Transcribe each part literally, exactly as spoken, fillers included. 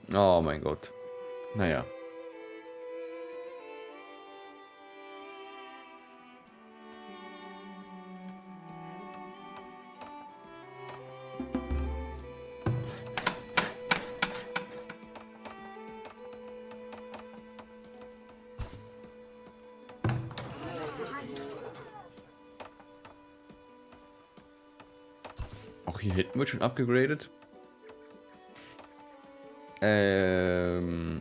Oh mein Gott. Naja. Auch hier hinten wird schon abgegradet. Ähm.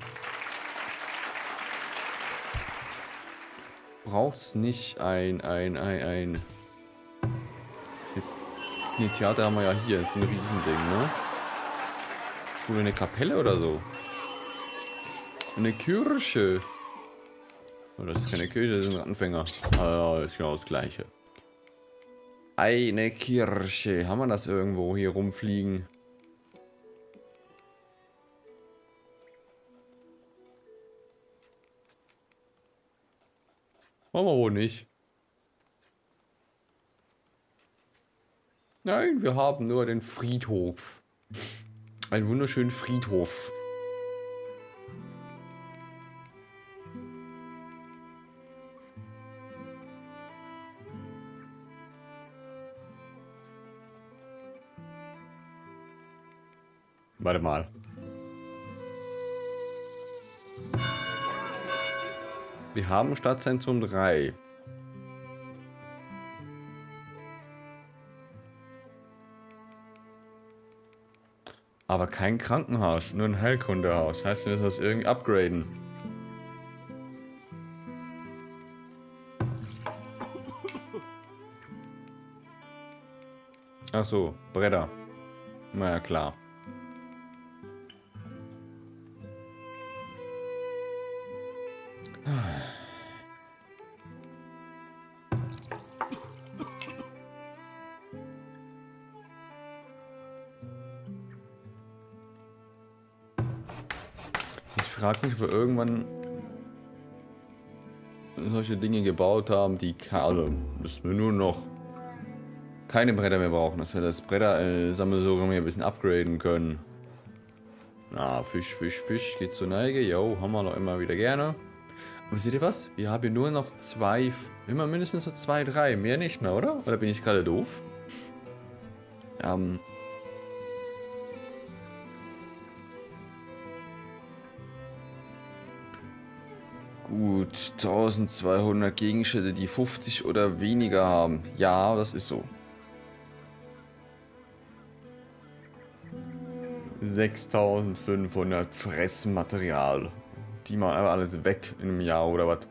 Braucht's nicht ein, ein, ein, ein. Ne, Theater haben wir ja hier. Das ist ein Riesending, ne? Schule, eine Kapelle oder so. Eine Kirche. Oh, das ist keine Kirche, das ist ein Anfänger. Ah, das ist genau das Gleiche. Eine Kirche. Haben wir das irgendwo hier rumfliegen? Machen wir wohl nicht. Nein, wir haben nur den Friedhof. Einen wunderschönen Friedhof. Warte mal. Wir haben Stadtzentrum drei. Aber kein Krankenhaus, nur ein Heilkundehaus. Heißt, wir müssen das irgendwie upgraden. Ach so, Bretter. Na ja, klar. Ich frage mich, ob wir irgendwann solche Dinge gebaut haben, die, also müssen wir nur noch keine Bretter mehr brauchen, dass wir das Bretter-Sammelsurium hier ein bisschen upgraden können. Na, Fisch, Fisch, Fisch, geht zur Neige. Jo, haben wir noch immer wieder gerne. Aber seht ihr was? Wir haben hier nur noch zwei, immer mindestens so zwei, drei, mehr nicht mehr, oder? Oder bin ich gerade doof? Ähm... Gut, eintausendzweihundert Gegenstände, die fünfzig oder weniger haben. Ja, das ist so. sechstausendfünfhundert Fressmaterial. Die machen einfach alles weg in einem Jahr oder was?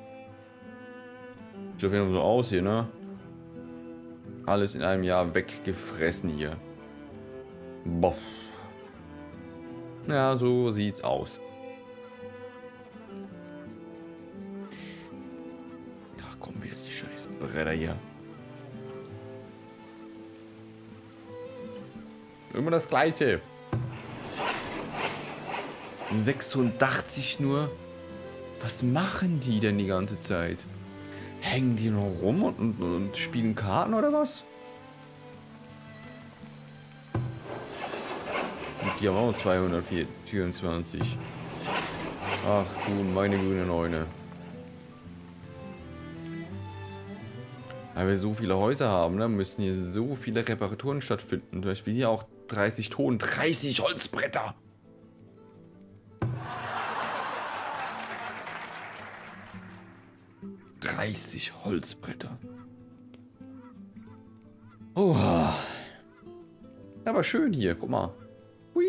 Sieht auf jeden Fall so aus hier, ne? Alles in einem Jahr weggefressen hier. Boah. Ja, so sieht's aus. Ach komm, wieder die scheiß Bretter hier. Immer das Gleiche. sechsundachtzig nur. Was machen die denn die ganze Zeit? Hängen die noch rum und, und, und spielen Karten oder was? Und die haben auch zweihundertvierundzwanzig. Ach du meine grüne Neune. Weil wir so viele Häuser haben, ne, müssen hier so viele Reparaturen stattfinden. Zum Beispiel hier auch dreißig Tonnen, dreißig Holzbretter. dreißig Holzbretter. Oha. Aber schön hier, guck mal. Hui.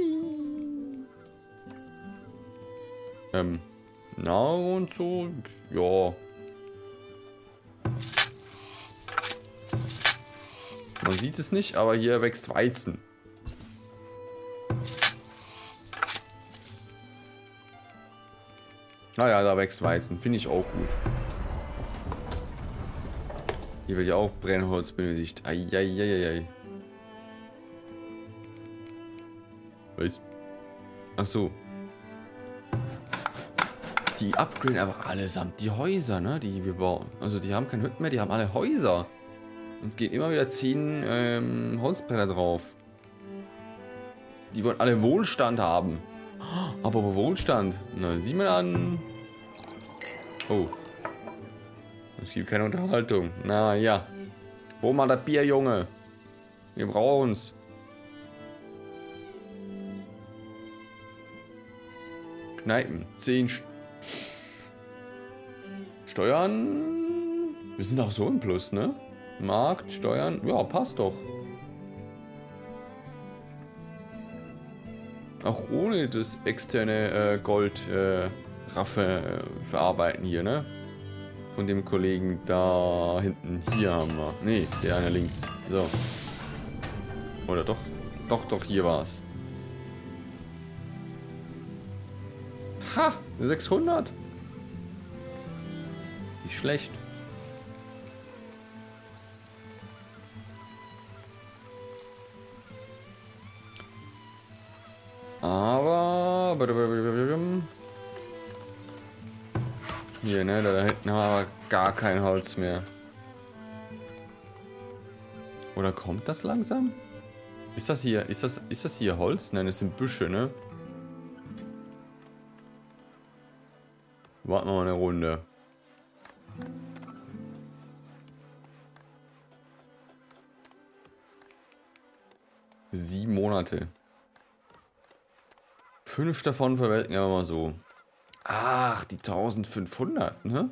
Ähm, Nahrung und so, ja. Man sieht es nicht, aber hier wächst Weizen. Naja, da wächst Weizen, finde ich auch gut. Hier wird ja auch Brennholz benötigt. Eieieiei. Was? Ach so. Die upgraden aber allesamt die Häuser, ne? Die wir bauen. Also die haben keine Hütten mehr, die haben alle Häuser. Und es gehen immer wieder zehn ähm, Holzbretter drauf. Die wollen alle Wohlstand haben. Aber Wohlstand. Na, sieh mal an. Oh. Es gibt keine Unterhaltung. Na ja. Hol mal das Bier, Junge. Wir brauchen's. Kneipen. zehn St Steuern. Wir sind auch so im Plus, ne? Markt, Steuern. Ja, passt doch. Auch ohne das externe äh, Gold äh, Raffe äh, verarbeiten hier, ne? Und dem Kollegen da hinten. Hier haben wir. Nee, der eine links. So. Oder doch? Doch, doch, hier war's. Ha! sechshundert? Nicht schlecht. Aber... Hier, ne? Da hinten haben wir aber gar kein Holz mehr. Oder kommt das langsam? Ist das hier... Ist das, ist das hier Holz? Nein, das sind Büsche, ne? Warten wir mal eine Runde. Sieben Monate. Fünf davon verwelken wir mal so. Ach, die eintausendfünfhundert, ne?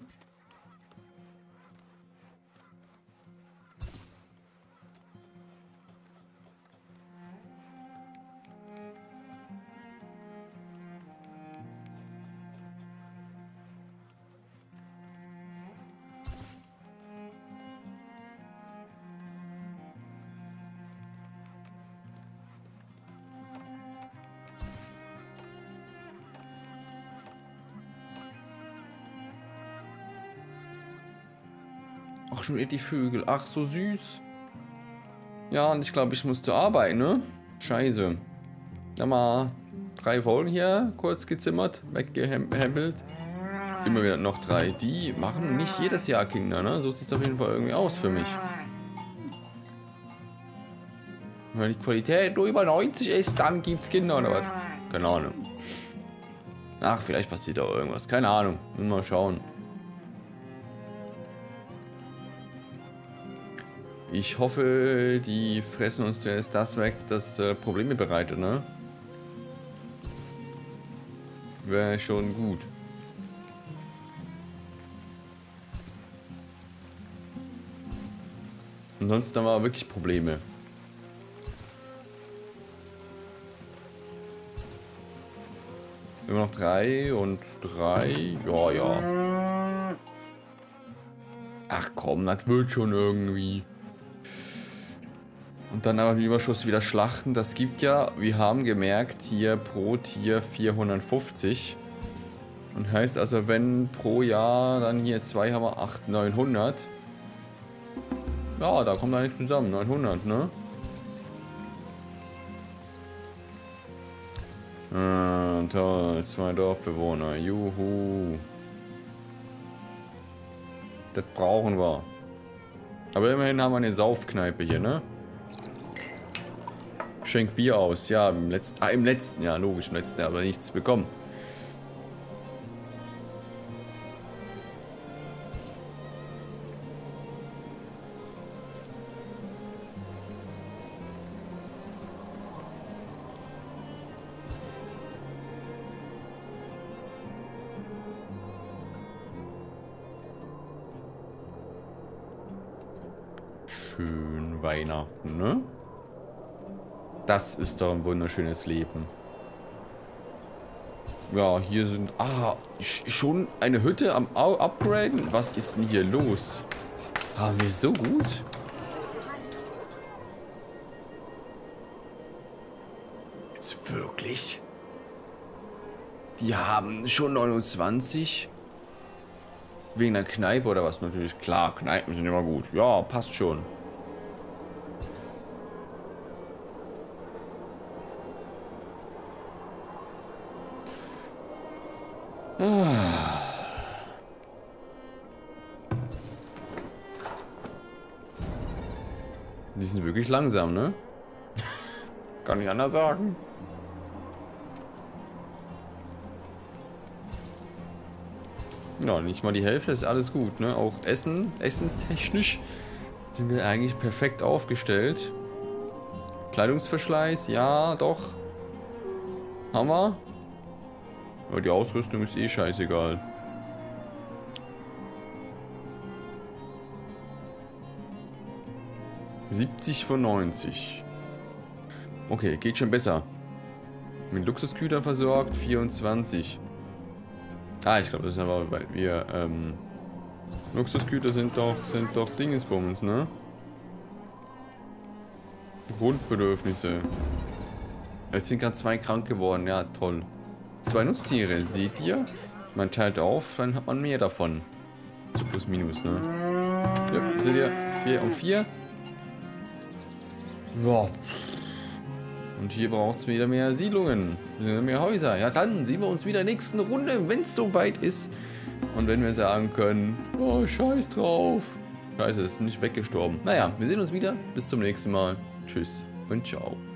Ach, schon wieder die Vögel. Ach, so süß. Ja, und ich glaube, ich muss zur Arbeit, ne? Scheiße. Ja, mal drei Folgen hier kurz gezimmert, weggehempelt. Immer wieder noch drei. Die machen nicht jedes Jahr Kinder, ne? So sieht es auf jeden Fall irgendwie aus für mich. Wenn die Qualität nur über neunzig ist, dann gibt's Kinder oder was? Keine Ahnung. Ach, vielleicht passiert auch irgendwas. Keine Ahnung. Mal schauen. Ich hoffe, die fressen uns zuerst das weg, das äh, Probleme bereitet, ne? Wäre schon gut. Ansonsten haben wir wirklich Probleme. Immer noch drei und drei. Ja, ja. Ach komm, das wird schon irgendwie. Und dann aber den Überschuss wieder schlachten. Das gibt ja, wir haben gemerkt, hier pro Tier vierhundertfünfzig. Und heißt also, wenn pro Jahr dann hier zwei haben wir acht, neunhundert. Ja, da kommt eigentlich zusammen, neunhundert, ne? Ah, toll, zwei Dorfbewohner, juhu. Das brauchen wir. Aber immerhin haben wir eine Saufkneipe hier, ne? Schenkt Bier aus, ja, im letzten, ah, im letzten Jahr, logisch, im letzten Jahr, aber nichts bekommen. Schön Weihnachten, ne? Das ist doch ein wunderschönes Leben. Ja, hier sind... Ah, schon eine Hütte am Upgraden? Was ist denn hier los? Haben wir so gut? Jetzt wirklich? Die haben schon neunundzwanzig? Wegen der Kneipe oder was? Natürlich klar, Kneipen sind immer gut. Ja, passt schon. Die sind wirklich langsam, ne? Kann ich anders sagen. Ja, nicht mal die Hälfte, ist alles gut, ne? Auch Essen, essenstechnisch sind wir eigentlich perfekt aufgestellt. Kleidungsverschleiß, ja, doch. Haben wir. Aber die Ausrüstung ist eh scheißegal. siebzig von neunzig. Okay, geht schon besser. Mit Luxusgütern versorgt, vierundzwanzig. Ah, ich glaube, das ist aber, weil wir, ähm... Luxusgüter sind doch, sind doch Dingensbums, ne? Grundbedürfnisse. Jetzt sind gerade zwei krank geworden, ja, toll. Zwei Nutztiere, seht ihr? Man teilt auf, dann hat man mehr davon. So plus minus, ne? Ja, seht ihr? vier und vier. Ja. Und hier braucht es wieder mehr Siedlungen. Mehr Häuser. Ja, dann sehen wir uns wieder in der nächsten Runde, wenn es soweit ist. Und wenn wir sagen können, oh, scheiß drauf. Scheiße, ist nicht weggestorben. Naja, wir sehen uns wieder. Bis zum nächsten Mal. Tschüss und ciao.